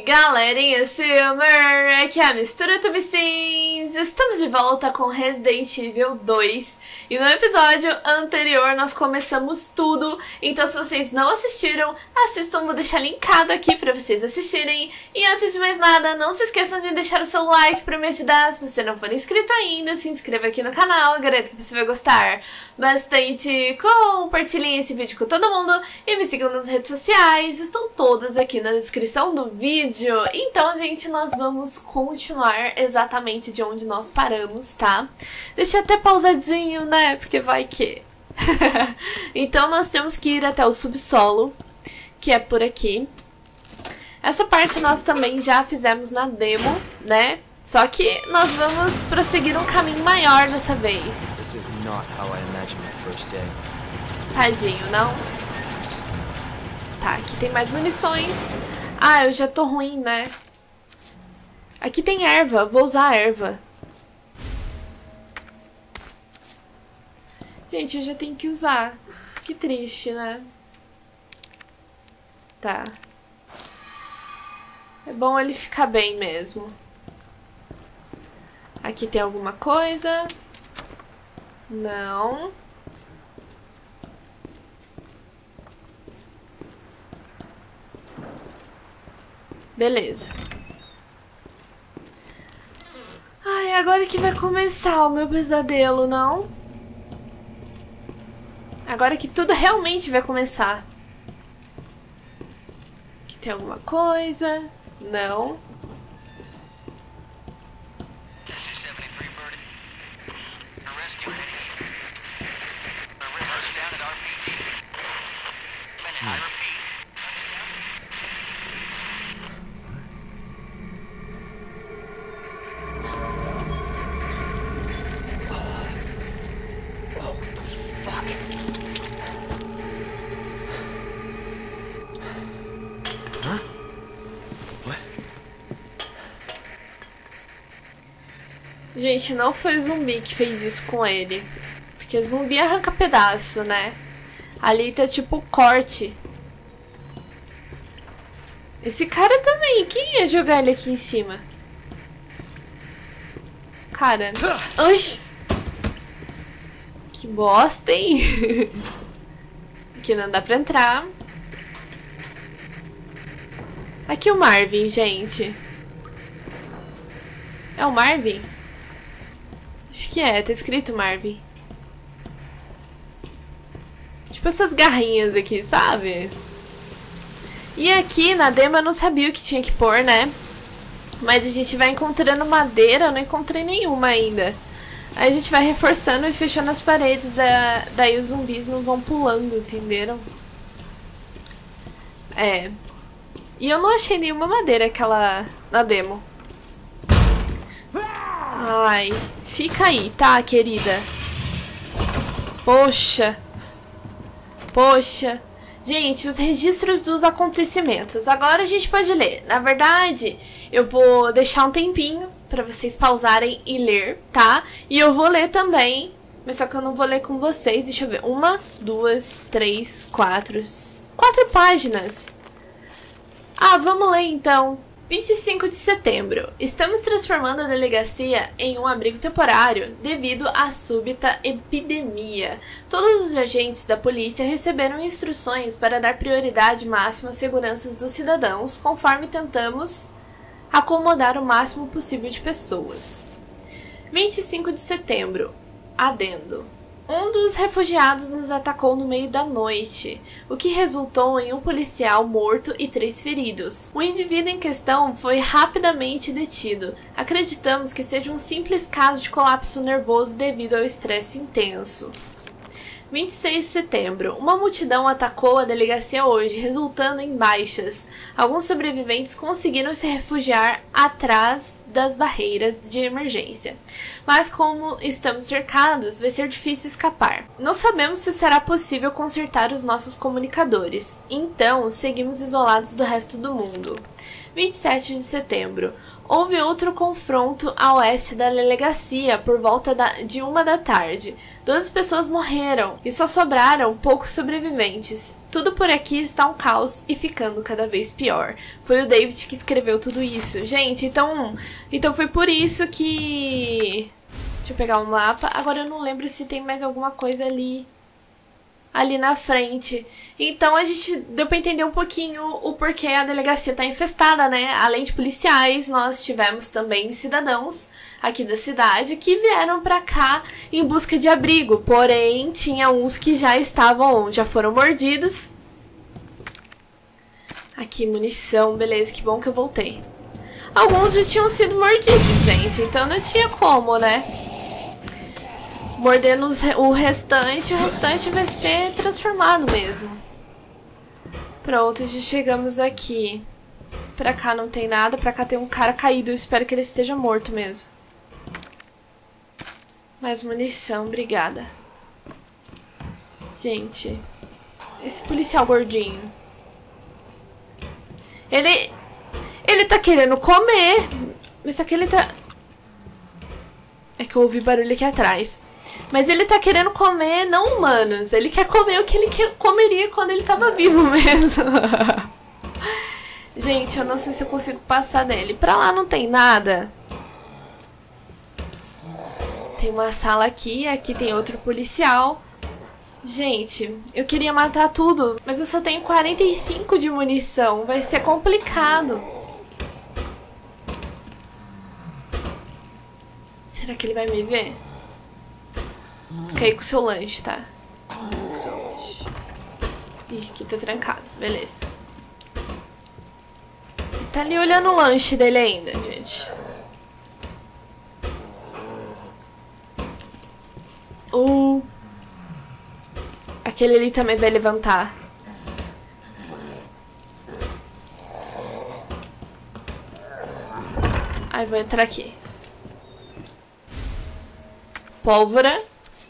galerinha Summer, aqui é a Mistura Tubicins. Estamos de volta com Resident Evil 2 e no episódio anterior nós começamos tudo, então se vocês não assistiram, assistam, vou deixar linkado aqui pra vocês assistirem. E antes de mais nada, não se esqueçam de deixar o seu like pra me ajudar. Se você não for inscrito ainda, se inscreva aqui no canal, garanto que você vai gostar bastante. Compartilhem esse vídeo com todo mundo e me sigam nas redes sociais, estão todas aqui na descrição do vídeo. Então, gente, nós vamos continuar exatamente de onde nós paramos, tá? Deixa até pausadinho, né? Porque vai que... Então, nós temos que ir até o subsolo, que é por aqui. Essa parte nós também já fizemos na demo, né? Só que nós vamos prosseguir um caminho maior dessa vez. Tadinho, não? Tá, aqui tem mais munições. Ah, eu já tô ruim, né? Aqui tem erva, vou usar a erva. Gente, eu já tenho que usar. Que triste, né? Tá. É bom ele ficar bem mesmo. Aqui tem alguma coisa? Não. Beleza. Ai, agora que vai começar o meu pesadelo, não? Agora que tudo realmente vai começar. Aqui tem alguma coisa? Não. Gente, não foi zumbi que fez isso com ele. Porque zumbi arranca pedaço, né? Ali tá tipo corte. Esse cara também. Quem ia jogar ele aqui em cima? Cara. Ai! Que bosta, hein? Aqui não dá pra entrar. Aqui o Marvin, gente. É o Marvin? Acho que é, tá escrito Marvin. Tipo essas garrinhas aqui, sabe? E aqui na demo eu não sabia o que tinha que pôr, né? Mas a gente vai encontrando madeira, eu não encontrei nenhuma ainda. Aí a gente vai reforçando e fechando as paredes, daí os zumbis não vão pulando, entenderam? É. E eu não achei nenhuma madeira aquela na demo. Ai, fica aí, tá, querida? Poxa. Poxa. Gente, os registros dos acontecimentos. Agora a gente pode ler. Na verdade, eu vou deixar um tempinho pra vocês pausarem e ler, tá? E eu vou ler também, mas só que eu não vou ler com vocês. Deixa eu ver. 1, 2, 3, 4... 4 páginas. Ah, vamos ler então. 25 de setembro. Estamos transformando a delegacia em um abrigo temporário devido à súbita epidemia. Todos os agentes da polícia receberam instruções para dar prioridade máxima às seguranças dos cidadãos, conforme tentamos acomodar o máximo possível de pessoas. 25 de setembro. Adendo. Um dos refugiados nos atacou no meio da noite, o que resultou em um policial morto e 3 feridos. O indivíduo em questão foi rapidamente detido. Acreditamos que seja um simples caso de colapso nervoso devido ao estresse intenso. 26 de setembro. Uma multidão atacou a delegacia hoje, resultando em baixas. Alguns sobreviventes conseguiram se refugiar atrás das barreiras de emergência. Mas como estamos cercados, vai ser difícil escapar. Não sabemos se será possível consertar os nossos comunicadores, então seguimos isolados do resto do mundo. 27 de setembro. Houve outro confronto a oeste da delegacia por volta de 1 da tarde. 12 pessoas morreram e só sobraram poucos sobreviventes. Tudo por aqui está um caos e ficando cada vez pior. Foi o David que escreveu tudo isso. Gente, então foi por isso que... Deixa eu pegar o mapa. Agora eu não lembro se tem mais alguma coisa ali na frente. Então a gente deu pra entender um pouquinho o porquê a delegacia tá infestada, né? Além de policiais, nós tivemos também cidadãos aqui da cidade que vieram pra cá em busca de abrigo. Porém, tinha uns que já foram mordidos. Aqui, munição, beleza, que bom que eu voltei. Alguns já tinham sido mordidos, gente, então não tinha como, né? Mordendo o restante vai ser transformado mesmo. Pronto, já chegamos aqui. Pra cá não tem nada, pra cá tem um cara caído, eu espero que ele esteja morto mesmo. Mais munição, obrigada. Gente, esse policial gordinho. Ele tá querendo comer. Mas só que ele tá... É que eu ouvi barulho aqui atrás. Mas ele tá querendo comer não humanos. Ele quer comer o que ele comeria quando ele tava vivo mesmo. Gente, eu não sei se eu consigo passar nele. Pra lá não tem nada. Tem uma sala aqui. Aqui tem outro policial. Gente, eu queria matar tudo, mas eu só tenho 45 de munição. Vai ser complicado. Será que ele vai me ver? Fica aí com o seu lanche, tá? Com o seu lanche. Ih, aqui tá trancado. Beleza. Ele tá ali olhando o lanche dele ainda, gente. Aquele ali também vai levantar. Aí vou entrar aqui. Pólvora.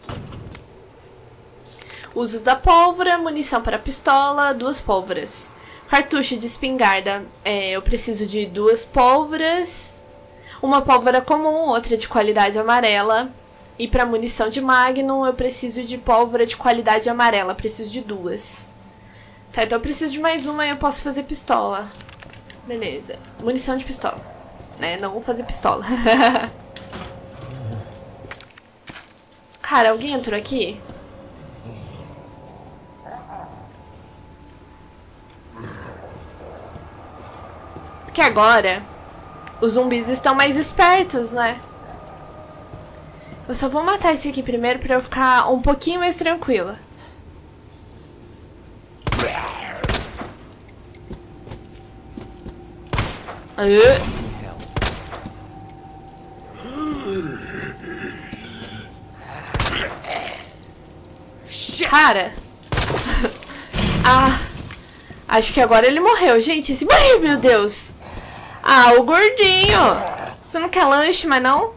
Usos da pólvora, munição para pistola, 2 pólvoras. Cartucho de espingarda. Eu preciso de 2 pólvoras. Uma pólvora comum, outra de qualidade amarela. E para munição de Magnum, eu preciso de pólvora de qualidade amarela. Preciso de 2. Tá, então eu preciso de mais uma e eu posso fazer pistola. Beleza. Munição de pistola. Né? Não vou fazer pistola. Cara, alguém entrou aqui? Porque agora os zumbis estão mais espertos, né? Eu só vou matar esse aqui primeiro pra eu ficar um pouquinho mais tranquila. Cara. Acho que agora ele morreu, gente. Esse... Ai, meu Deus. O gordinho. Você não quer lanche, mas não?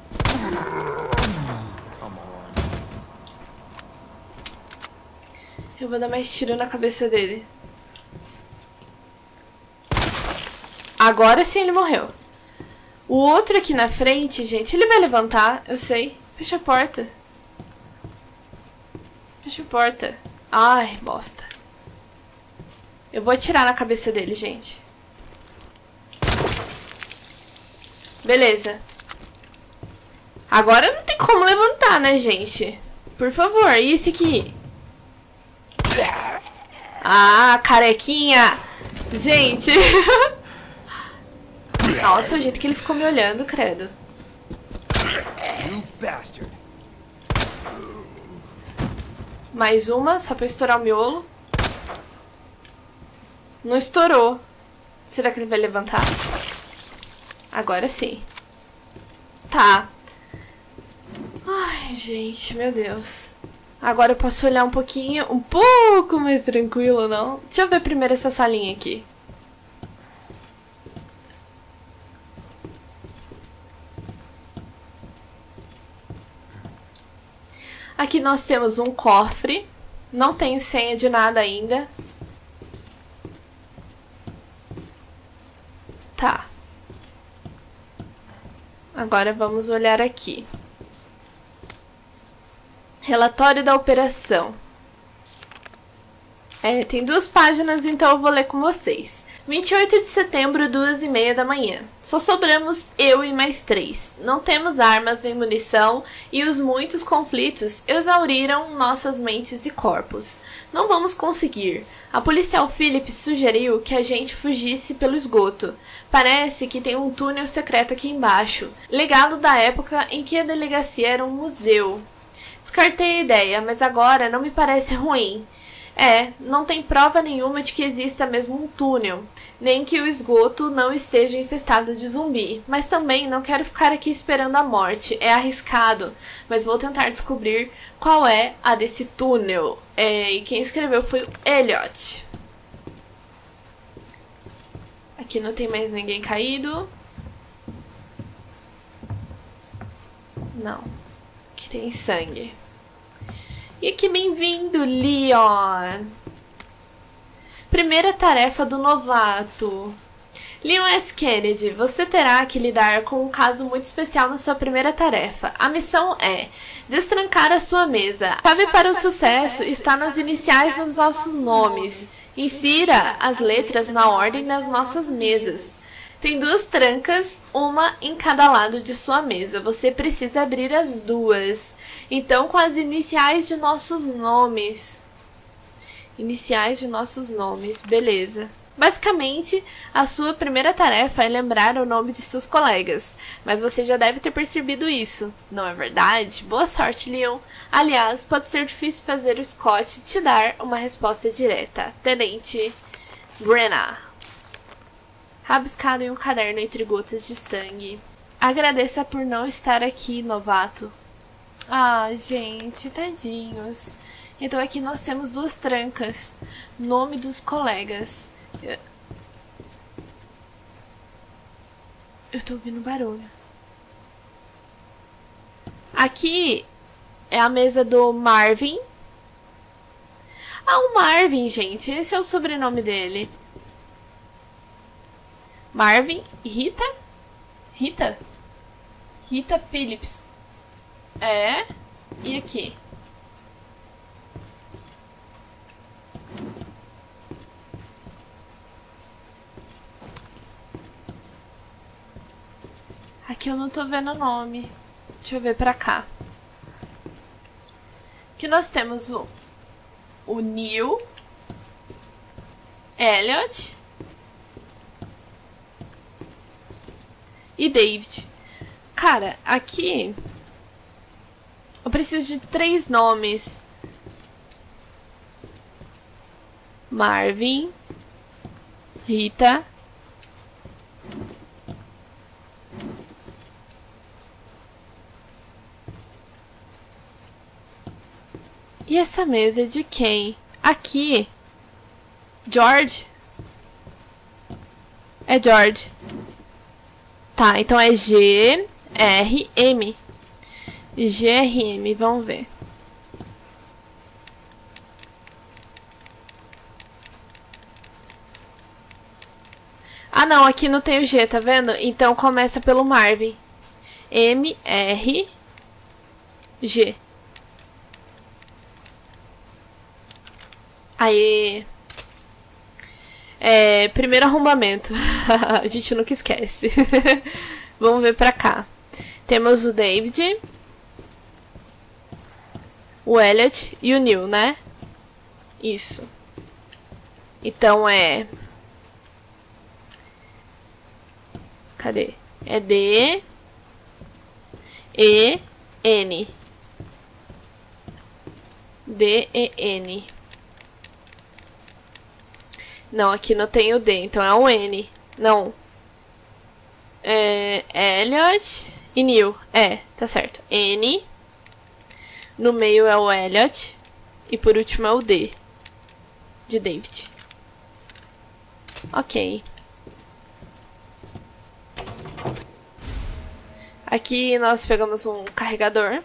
Eu vou dar mais tiro na cabeça dele. Agora sim ele morreu. O outro aqui na frente, gente, ele vai levantar, eu sei. Fecha a porta. Fecha a porta. Ai, bosta. Eu vou atirar na cabeça dele, gente. Beleza. Agora não tem como levantar, né, gente? Por favor, e esse aqui? Carequinha. Gente. Nossa, o jeito que ele ficou me olhando, credo. Mais uma, só pra estourar o miolo. Não estourou. Será que ele vai levantar? Agora sim. Tá. Ai, gente, meu Deus. Agora eu posso olhar um pouco mais tranquilo, não? Deixa eu ver primeiro essa salinha aqui. Aqui nós temos um cofre. Não tenho senha de nada ainda. Tá. Agora vamos olhar aqui. Relatório da operação. Tem 2 páginas, então eu vou ler com vocês. 28 de setembro, 2h30 da manhã. Só sobramos eu e mais 3. Não temos armas nem munição e os muitos conflitos exauriram nossas mentes e corpos. Não vamos conseguir. A policial Phillips sugeriu que a gente fugisse pelo esgoto. Parece que tem um túnel secreto aqui embaixo, legado da época em que a delegacia era um museu. Descartei a ideia, mas agora não me parece ruim. Não tem prova nenhuma de que exista mesmo um túnel, nem que o esgoto não esteja infestado de zumbi. Mas também não quero ficar aqui esperando a morte, é arriscado. Mas vou tentar descobrir qual é a desse túnel. E quem escreveu foi o Elliot. Aqui não tem mais ninguém caído. Não. Aqui tem sangue. E aqui, bem-vindo, Leon! Primeira tarefa do novato. Leon S. Kennedy, você terá que lidar com um caso muito especial na sua primeira tarefa. A missão é destrancar a sua mesa. A chave para o sucesso está nas iniciais dos nossos nomes. Insira as letras na ordem das nossas mesas. Tem 2 trancas, uma em cada lado de sua mesa. Você precisa abrir as 2. Então, com as iniciais de nossos nomes. Iniciais de nossos nomes, beleza. Basicamente, a sua primeira tarefa é lembrar o nome de seus colegas. Mas você já deve ter percebido isso, não é verdade? Boa sorte, Leon. Aliás, pode ser difícil fazer o Scott te dar uma resposta direta. Tenente Brenna. Rabiscado em um caderno entre gotas de sangue. Agradeça por não estar aqui, novato. Ah, gente, tadinhos. Então aqui nós temos 2 trancas. Nome dos colegas. Eu tô ouvindo barulho. Aqui é a mesa do Marvin. Ah, o Marvin, gente. Esse é o sobrenome dele. Marvin, Rita? Rita? Rita Phillips. E aqui? Aqui eu não tô vendo o nome. Deixa eu ver pra cá. Aqui nós temos o Neil, Elliot e David. Cara, aqui eu preciso de 3 nomes. Marvin, Rita e essa mesa é de quem? Aqui, George. É George. Tá, então é G-R-M. G-R-M, vamos ver. Ah, não, aqui não tem o G, tá vendo? Então começa pelo Marvin. M-R-G. Aê! Primeiro arrombamento. A gente nunca esquece. Vamos ver pra cá. Temos o David, o Elliot e o Neil, né? Isso. Então é... Cadê? É D, E, N. D, E, N. Não, aqui não tem o D, então é o N. Não. É Elliot e Neil. Tá certo. N. No meio é o Elliot. E por último é o D. De David. Ok. Aqui nós pegamos um carregador.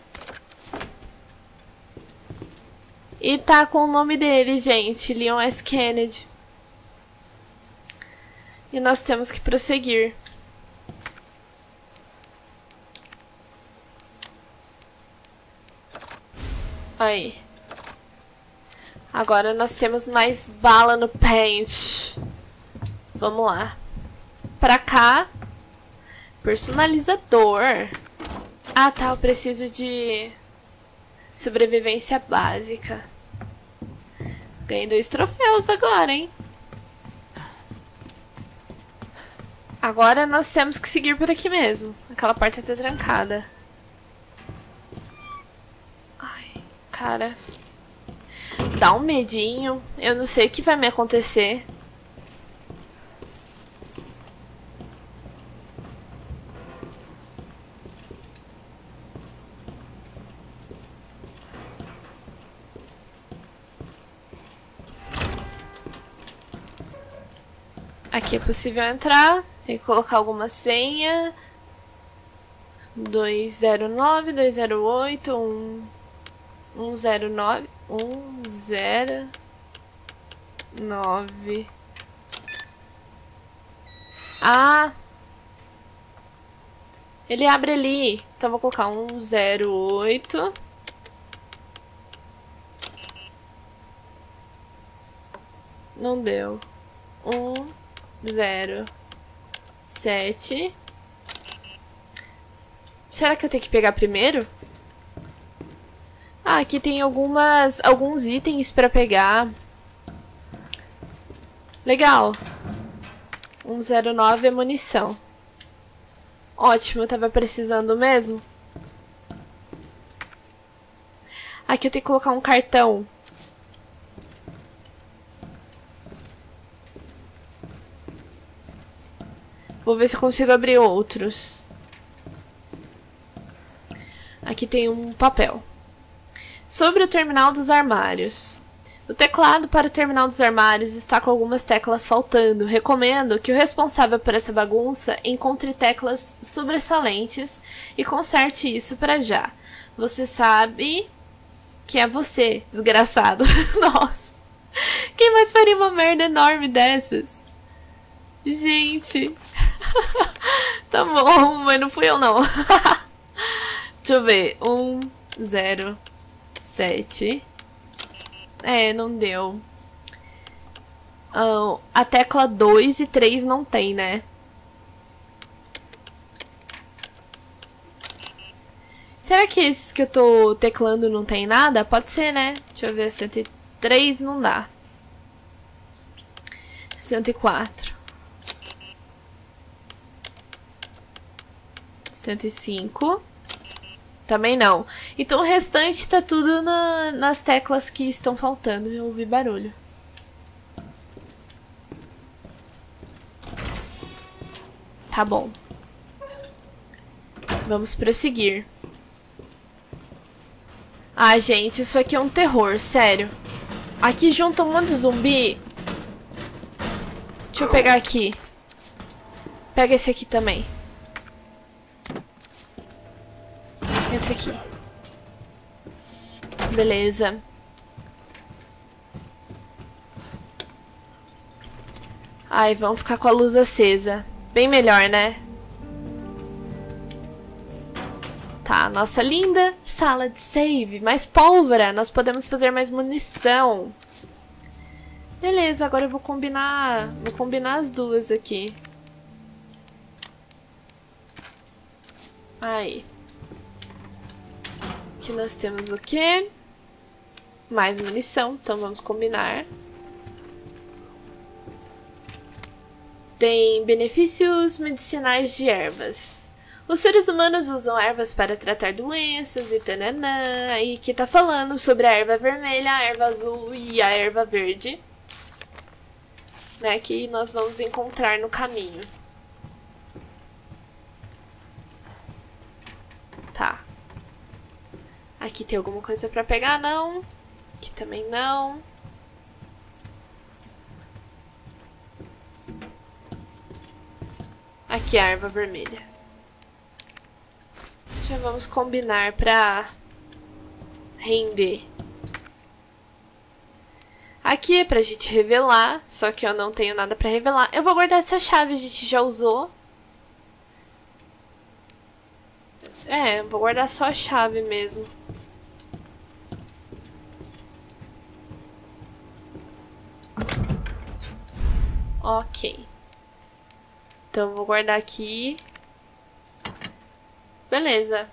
E tá com o nome dele, gente. Leon S. Kennedy. E nós temos que prosseguir. Aí. Agora nós temos mais bala no pente. Vamos lá. Pra cá. Personalizador. Ah, tá. Eu preciso de sobrevivência básica. Ganhei 2 troféus agora, hein? Agora nós temos que seguir por aqui mesmo. Aquela porta tá trancada. Ai, cara. Dá um medinho. Eu não sei o que vai me acontecer. Aqui é possível entrar. Tem que colocar alguma senha. 209, 208, 109, 109. Ah! Ele abre ali. Então vou colocar 108. Não deu. 107. Será que eu tenho que pegar primeiro? Ah, aqui tem alguns itens pra pegar. Legal. 109 é munição. Ótimo, eu tava precisando mesmo. Aqui eu tenho que colocar um cartão. Vou ver se eu consigo abrir outros. Aqui tem um papel. Sobre o terminal dos armários. O teclado para o terminal dos armários está com algumas teclas faltando. Recomendo que o responsável por essa bagunça encontre teclas sobressalentes e conserte isso para já. Você sabe que é você, desgraçado. Nossa. Quem mais faria uma merda enorme dessas? Gente. Tá bom, mas não fui eu não. Deixa eu ver. 107. É, não deu. A tecla 2 e 3 não tem, né? Será que esses que eu tô teclando não tem nada? Pode ser, né? Deixa eu ver. 103 não dá. 104. 105. Também não. Então o restante tá tudo nas teclas que estão faltando. Eu ouvi barulho. Tá bom. Vamos prosseguir. Ai, gente, isso aqui é um terror, sério. Aqui junta um monte de zumbi. Deixa eu pegar aqui. Pega esse aqui também. Entra aqui. Beleza. Ai, vamos ficar com a luz acesa. Bem melhor, né? Tá, nossa linda sala de save. Mais pólvora. Nós podemos fazer mais munição. Beleza, agora eu vou combinar as duas aqui. Aí. Aqui nós temos o quê? Mais munição, então vamos combinar. Tem benefícios medicinais de ervas. Os seres humanos usam ervas para tratar doenças e tananã. Aí aqui tá falando sobre a erva vermelha, a erva azul e a erva verde. Né, que nós vamos encontrar no caminho. Tá. Aqui tem alguma coisa pra pegar? Não. Aqui também não. Aqui a erva vermelha. Já vamos combinar pra render. Aqui é pra gente revelar, só que eu não tenho nada pra revelar. Eu vou guardar essa chave, a gente já usou. É, vou guardar só a chave mesmo. Ok. Então, vou guardar aqui. Beleza.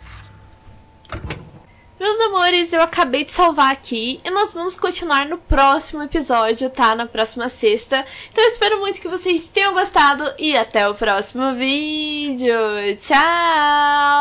Meus amores, eu acabei de salvar aqui e nós vamos continuar no próximo episódio, tá? Na próxima sexta. Então eu espero muito que vocês tenham gostado e até o próximo vídeo. Tchau!